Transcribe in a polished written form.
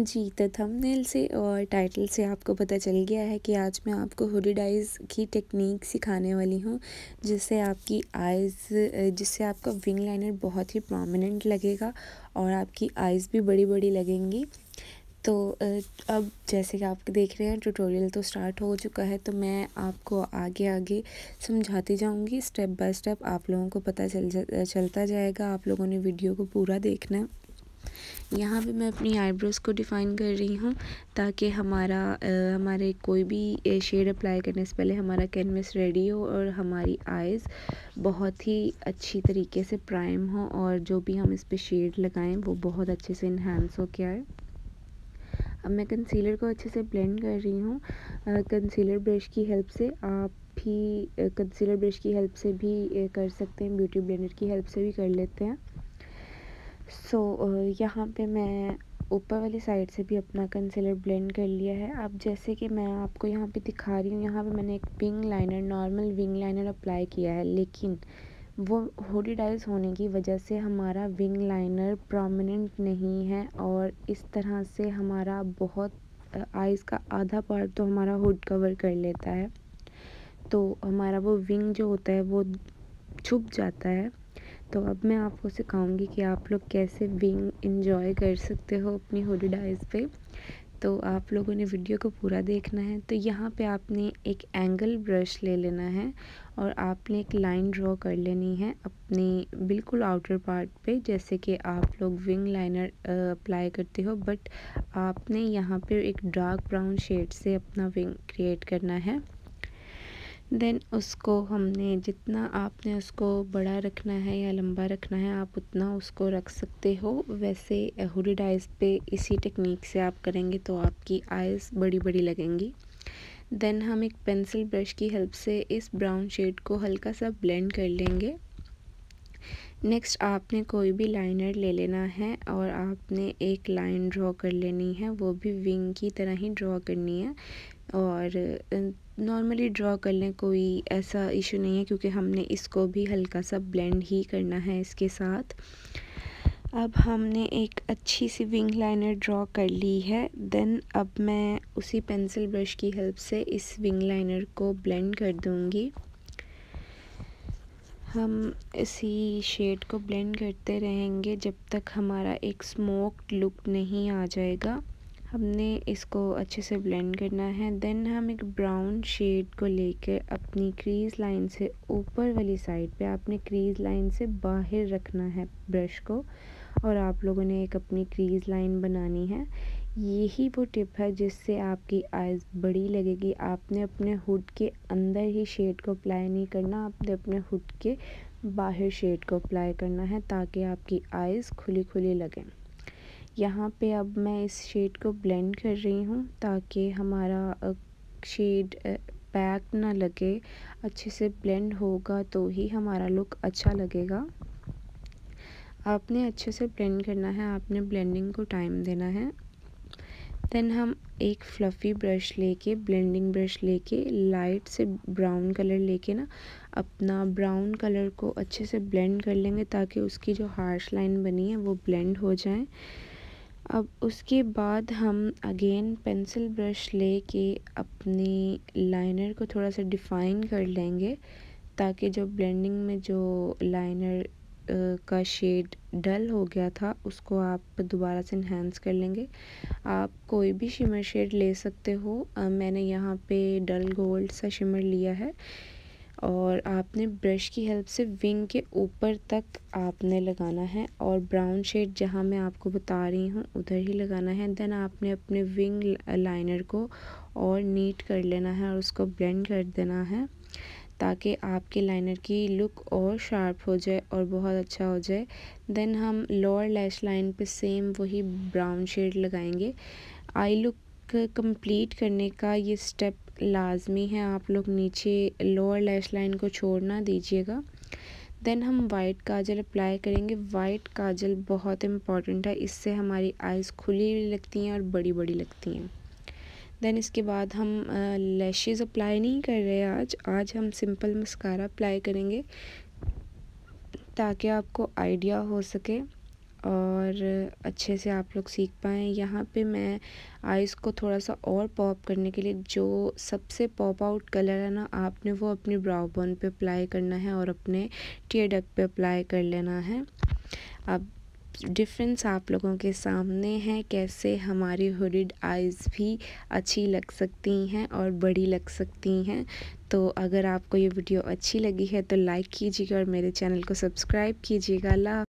जी, तो थंबनेल से और टाइटल से आपको पता चल गया है कि आज मैं आपको हुडेड आइज़ की टेक्निक सिखाने वाली हूँ, जिससे आपका विंग लाइनर बहुत ही प्रोमिनेंट लगेगा और आपकी आइज़ भी बड़ी-बड़ी लगेंगी। तो अब जैसे कि आप देख रहे हैं ट्यूटोरियल तो स्टार्ट हो चुका है, तो मैं आपको आगे-आगे समझाती जाऊँगी स्टेप बाय स्टेप। आप लोगों को पता चलता जाएगा, आप लोगों ने वीडियो को पूरा देखना है। यहाँ पे मैं अपनी आईब्रोज़ को डिफ़ाइन कर रही हूँ ताकि हमारे कोई भी शेड अप्लाई करने से पहले हमारा कैनवस रेडी हो और हमारी आइज़ बहुत ही अच्छी तरीके से प्राइम हो और जो भी हम इस पे शेड लगाएं वो बहुत अच्छे से इन्हांस हो के आए। अब मैं कंसीलर को अच्छे से ब्लेंड कर रही हूँ। कंसीलर ब्रश की हेल्प से आप भी कंसीलर ब्रश की हेल्प से भी कर सकते हैं, ब्यूटी ब्लेंडर की हेल्प से भी कर लेते हैं। यहाँ पे मैं ऊपर वाली साइड से भी अपना कंसीलर ब्लेंड कर लिया है। अब जैसे कि मैं आपको यहाँ पे दिखा रही हूँ, यहाँ पे मैंने एक wing liner, normal wing liner apply किया है, लेकिन वो हुडेड आइज़ होने की वजह से हमारा विंग लाइनर प्रोमिनेंट नहीं है और इस तरह से हमारा बहुत आइज़ का आधा पार्ट तो हमारा हुड कवर कर लेता है, तो हमारा वो विंग जो होता है वो छुप जाता है। तो अब मैं आपको सिखाऊंगी कि आप लोग कैसे विंग एंजॉय कर सकते हो अपनी हुडेड आइज़ पे। तो आप लोगों ने वीडियो को पूरा देखना है। तो यहाँ पे आपने एक एंगल ब्रश ले लेना है और आपने एक लाइन ड्रॉ कर लेनी है अपनी बिल्कुल आउटर पार्ट पे, जैसे कि आप लोग विंग लाइनर अप्लाई करते हो, बट आपने यहाँ पे एक डार्क ब्राउन शेड से अपना विंग क्रिएट करना है। देन उसको हमने जितना आपने उसको बड़ा रखना है या लंबा रखना है आप उतना उसको रख सकते हो। वैसे हुडेड आइज़ पे इसी टेक्निक से आप करेंगे तो आपकी आइज़ बड़ी बड़ी लगेंगी। देन हम एक पेंसिल ब्रश की हेल्प से इस ब्राउन शेड को हल्का सा ब्लेंड कर लेंगे। नेक्स्ट आपने कोई भी लाइनर ले लेना है और आपने एक लाइन ड्रॉ कर लेनी है, वो भी विंग की तरह ही ड्रॉ करनी है और नॉर्मली ड्रॉ कर लें, कोई ऐसा इशू नहीं है क्योंकि हमने इसको भी हल्का सा ब्लेंड ही करना है इसके साथ। अब हमने एक अच्छी सी विंग लाइनर ड्रॉ कर ली है। देन अब मैं उसी पेंसिल ब्रश की हेल्प से इस विंग लाइनर को ब्लेंड कर दूंगी। हम इसी शेड को ब्लेंड करते रहेंगे जब तक हमारा एक स्मोक्ड लुक नहीं आ जाएगा। हमने इसको अच्छे से ब्लेंड करना है। देन हम एक ब्राउन शेड को लेकर अपनी क्रीज लाइन से ऊपर वाली साइड पे, आपने क्रीज लाइन से बाहर रखना है ब्रश को और आप लोगों ने एक अपनी क्रीज लाइन बनानी है। यही वो टिप है जिससे आपकी आइज़ बड़ी लगेगी। आपने अपने हुड के अंदर ही शेड को अप्लाई नहीं करना, आपने अपने हुड के बाहर शेड को अप्लाई करना है ताकि आपकी आइज़ खुली खुली लगें। यहाँ पे अब मैं इस शेड को ब्लेंड कर रही हूँ ताकि हमारा शेड पैक ना लगे, अच्छे से ब्लेंड होगा तो ही हमारा लुक अच्छा लगेगा। आपने अच्छे से ब्लेंड करना है, आपने ब्लेंडिंग को टाइम देना है। देन हम एक फ्लफ़ी ब्रश लेके, ब्लेंडिंग ब्रश लेके लाइट से ब्राउन कलर लेके ना अपना ब्राउन कलर को अच्छे से ब्लेंड कर लेंगे ताकि उसकी जो हार्श लाइन बनी है वो ब्लेंड हो जाए। अब उसके बाद हम अगेन पेंसिल ब्रश लेके अपनी लाइनर को थोड़ा सा डिफ़ाइन कर लेंगे ताकि जो ब्लेंडिंग में जो लाइनर का शेड डल हो गया था उसको आप दोबारा से इन्हांस कर लेंगे। आप कोई भी शिमर शेड ले सकते हो। मैंने यहाँ पे डल गोल्ड सा शिमर लिया है और आपने ब्रश की हेल्प से विंग के ऊपर तक आपने लगाना है और ब्राउन शेड जहाँ मैं आपको बता रही हूँ उधर ही लगाना है। देन आपने अपने विंग लाइनर को और नीट कर लेना है और उसको ब्लेंड कर देना है ताकि आपके लाइनर की लुक और शार्प हो जाए और बहुत अच्छा हो जाए। देन हम लोअर लैश लाइन पे सेम वही ब्राउन शेड लगाएंगे। आई लुक कंप्लीट करने का ये स्टेप लाजमी है, आप लोग नीचे लोअर लैश लाइन को छोड़ना दीजिएगा। देन हम वाइट काजल अप्लाई करेंगे। वाइट काजल बहुत इम्पॉर्टेंट है, इससे हमारी आइज़ खुली लगती हैं और बड़ी बड़ी लगती हैं। देन इसके बाद हम लैशेस अप्लाई नहीं कर रहे आज हम सिंपल मस्कारा अप्लाई करेंगे ताकि आपको आइडिया हो सके। और अच्छे से आप लोग सीख पाएँ। यहाँ पे मैं आइज़ को थोड़ा सा और पॉप करने के लिए जो सबसे पॉप आउट कलर है ना, आपने वो अपनी ब्राउ बोन पे अप्लाई करना है और अपने टीयर डक्ट पे अप्लाई कर लेना है। अब डिफरेंस आप लोगों के सामने है, कैसे हमारी हुडेड आइज़ भी अच्छी लग सकती हैं और बड़ी लग सकती हैं। तो अगर आपको ये वीडियो अच्छी लगी है तो लाइक कीजिएगा और मेरे चैनल को सब्सक्राइब कीजिएगा।